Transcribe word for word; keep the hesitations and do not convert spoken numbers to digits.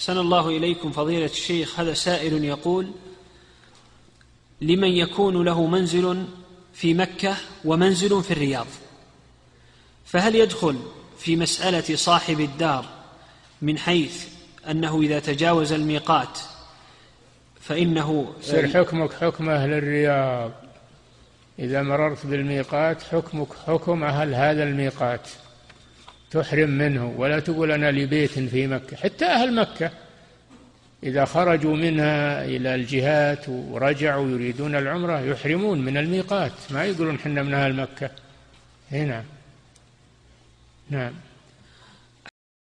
أحسن الله إليكم فضيلة الشيخ. هذا سائل يقول: لمن يكون له منزل في مكة ومنزل في الرياض، فهل يدخل في مسألة صاحب الدار من حيث أنه إذا تجاوز الميقات فإنه يصير حكمك حكم أهل الرياض؟ إذا مررت بالميقات حكمك حكم أهل هذا الميقات، تحرم منه، ولا تقول أنا لبيت في مكة. حتى أهل مكة إذا خرجوا منها إلى الجهات ورجعوا يريدون العمرة يحرمون من الميقات، ما يقولون حنا من أهل مكة هنا. نعم.